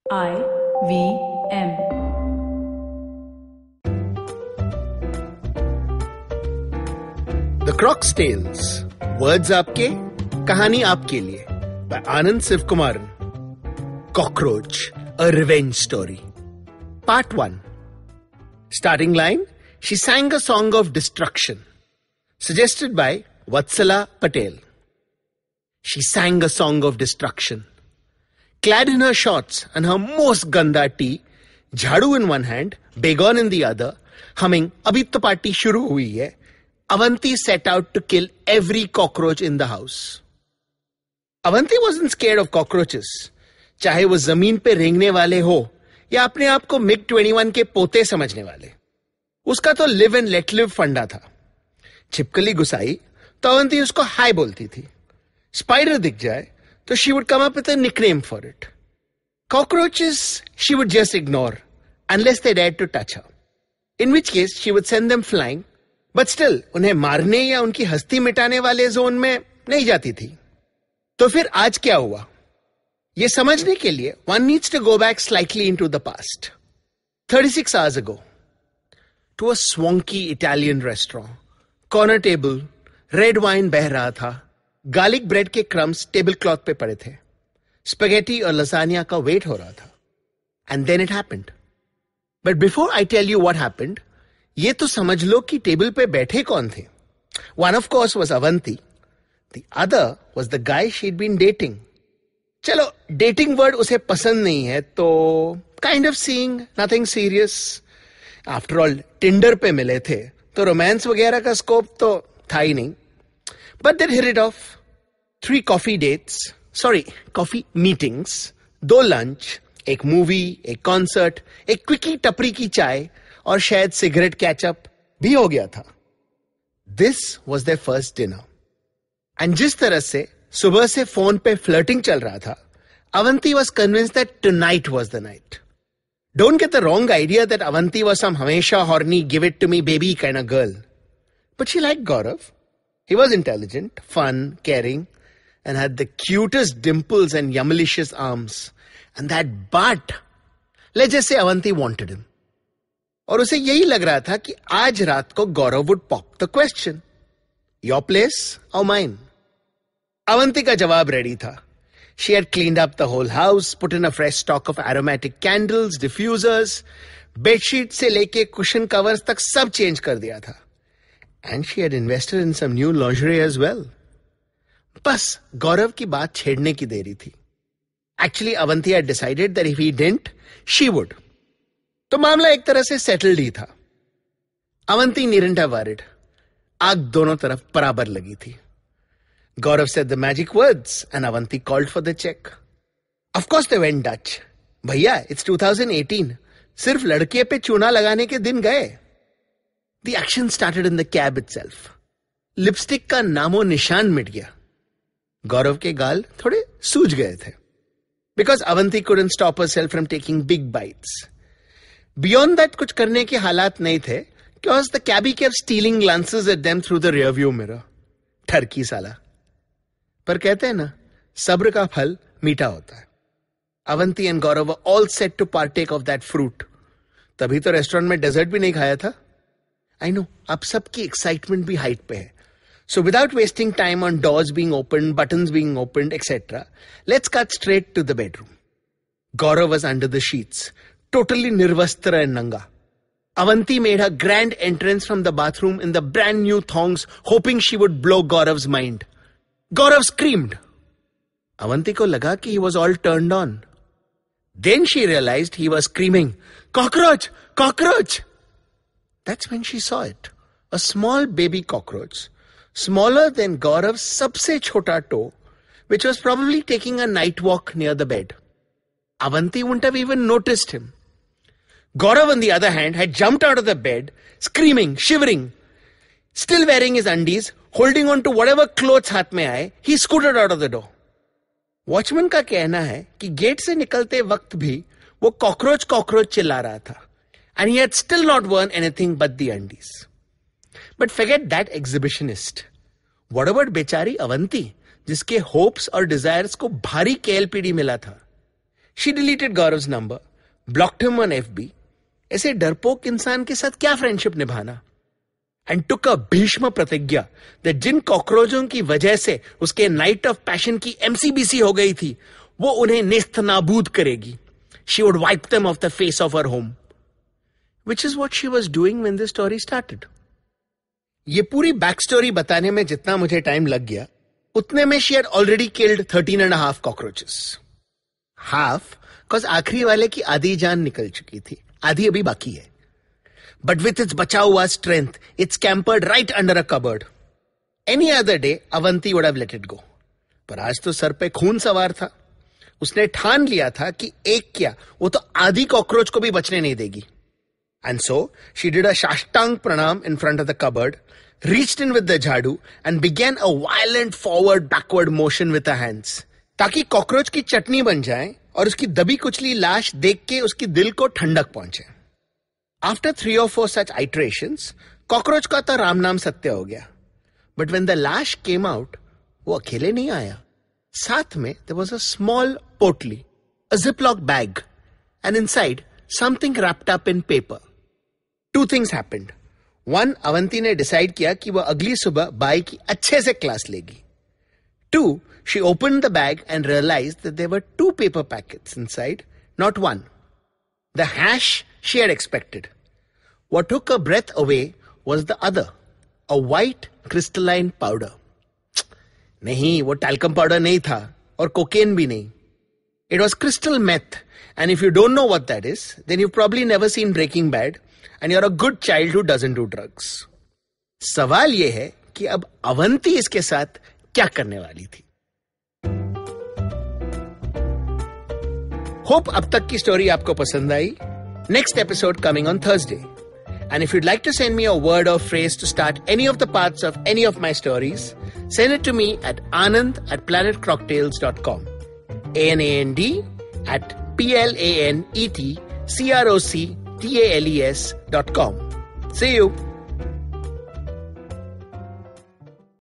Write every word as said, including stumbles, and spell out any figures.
I V M. The Croc'S Tales. Words आपके, कहानी आपके लिए. By Anand Sivakumaran. Cockroach, a revenge story. Part one. Starting line: she sang a song of destruction. Suggested by Vatsala Patel. She sang a song of destruction. Clad in her shorts and her most ganda tee, jhadu in one hand, bagon in the other, humming "Abhi to party shuru hui hai," Avanti set out to kill every cockroach in the house. Avanti wasn't scared of cockroaches, चाहे वो जमीन पे रेंगने वाले हो या अपने आप को मिग इक्कीस के पोते समझने वाले. उसका तो लिव एंड लेट लिव फंडा था. छिपकली घुसाई तो अवंती उसको हाय बोलती थी. स्पाइडर दिख जाए तो she would come up with a nickname for it. Cockroaches she would just ignore unless they dared to touch her. In which case she would send them flying, but still उन्हें मारने या उनकी हस्ती मिटाने वाले जोन में नहीं जाती थी. तो फिर आज क्या हुआ? ये समझने के लिए one needs to go back slightly into the past. thirty-six hours ago, to a swanky Italian restaurant. Corner table, red wine बह रहा था. गार्लिक ब्रेड के क्रम्स टेबल क्लॉथ पे पड़े थे. स्पेगेटी और लसानिया का वेट हो रहा था. And then it happened. But before I tell you what happened, ये तो समझ लो कि टेबल पे बैठे कौन थे. One of course was Avanti. The other was the guy she had been dating. चलो, डेटिंग वर्ड उसे पसंद नहीं है तो kind of seeing, nothing serious. After all Tinder पे मिले थे तो रोमांस वगैरह का स्कोप तो था ही नहीं. But they hit it off. Three coffee dates, sorry, coffee meetings, दो lunch, एक movie, एक concert, एक quickie टपरी की चाय और शायद सिगरेट कैचअप भी हो गया था. This was their first dinner. And जिस तरह से सुबह से फोन पे flirting चल रहा था, Avanti was convinced that tonight was the night. Don't get the wrong idea that Avanti was some हमेशा horny, give it to me baby kind of girl. But she liked Gaurav. He was intelligent, fun, caring, and had the cutest dimples and yummalicious arms. And that butt, let's just say Avanti wanted him. और उसे यही लग रहा था कि आज रात को Gaurav would pop the question. Your place or mine? Avanti का जवाब रेडी था. She had cleaned up the whole house, put in a fresh stock of aromatic candles, diffusers, bedsheet से लेके cushion covers तक सब change कर दिया था. And she had invested in some new lingerie as well. बस गौरव की बात छेड़ने की देरी थी. Actually, Avanti had decided that if he didn't, she would. तो मामला एक तरह से settled ही था. Avanti needn't have worried. आग दोनों तरफ बराबर लगी थी. Gaurav said the magic words and Avanti called for the check. Of course they went Dutch. भैया, it's twenty eighteen. सिर्फ लड़के पे चूना लगाने के दिन गए. The action started in the cab itself. Lipstick का नामो निशान मिट गया. गौरव के गाल थोड़े सूज गए थे. Because Avanti couldn't stop herself from taking big bites. Beyond that कुछ करने के हालात नहीं थे, because the cabbie kept stealing glances at them through the rearview mirror. ठरकी साला. पर कहते हैं ना, सब्र का फल मीठा होता है. Avanti and Gaurav were all set to partake of that fruit. तभी तो रेस्टोरेंट में डेजर्ट भी नहीं खाया था. I know, अब सबकी excitement भी height पे है. So without wasting time on doors being opened, buttons being opened, et cetera, let's cut straight to the bedroom. Gaurav was under the sheets, totally nirvastra and nanga. Avanti made her grand entrance from the bathroom in the brand new thongs, hoping she would blow Gaurav's mind. Gaurav screamed. Avanti ko laga ki he was all turned on. Then she realized he was screaming, "Cockroach! Cockroach!" That's when she saw it. A small baby cockroach, smaller than Gaurav's sabse chota toe, which was probably taking a night walk near the bed. Avanti wouldn't have even noticed him. Gaurav, on the other hand, had jumped out of the bed, screaming, shivering. Still wearing his undies, holding on to whatever clothes हाथ में आए, he scooted out of the door. Watchman का कहना है कि gate से निकलते वक्त भी वो कॉकरोच कॉकरोच चिल्ला रहा था. And he had still not worn anything but the undies. But forget that exhibitionist. What about बेचारी अवंती, जिसके hopes और desires को भारी K L P D मिला था? She deleted Gaurav's number, blocked him on F B. ऐसे डरपोक इंसान के साथ क्या फ्रेंडशिप निभाना? And took a भीष्म प्रतिज्ञा that जिन कॉकरोचों की वजह से उसके नाइट ऑफ पैशन की M C B C हो गई थी, वो उन्हें नेस्तनाबूद करेगी. She would wipe them off the face of her home. Which is what she was doing when this story started. ये पूरी बैक स्टोरी बताने में जितना मुझे टाइम लग गया, उतने में she had already killed thirteen and a half cockroaches. Half, cause आखिरी वाले की आधी जान निकल चुकी थी, आधी अभी बाकी है. But with its बचा हुआ strength, it scampered right under a cupboard. Any other day, Avanti would have let it go. पर आज तो सर पे खून सवार था. उसने ठान लिया था कि एक क्या, वो तो आधी कॉकरोच को भी बचने नहीं देगी. And so, she did a shashtang pranam in front of the cupboard, reached in with the jhadu and began a violent forward-backward motion with her hands. ताकि कॉकरोच की चटनी बन जाए और उसकी दबी कुचली लाश देख के उसकी दिल को ठंडक पहुंचे. After three or four such iterations, cockroach का तो राम नाम सत्य हो गया. But when the lash came out, वो अकेले नहीं आया. साथ में there was a small potli, a ziploc bag, and inside something wrapped up in paper. Two things happened. One, Avanti ने decide किया कि वो अगली सुबह बाई की अच्छे से क्लास लेगी. Two, she opened the bag and realized that there were two paper packets inside, not one. The hash she had expected. What took her breath away was the other, a white crystalline powder. नहीं, वो talcum powder नहीं था और cocaine भी नहीं. It was crystal meth, and if you don't know what that is, then you've probably never seen Breaking Bad, and you're a good child who doesn't do drugs. सवाल ये है कि अब अवंती इसके साथ क्या करने वाली थी? Hope अब तक की स्टोरी आपको पसंद आई. Next episode coming on Thursday. And if you'd like to send me a word or phrase to start any of the parts of any of my stories, send it to me at anand at planet croctales dot com. A N A N D at P L A N E T C R O C T A L E S dot com. See you.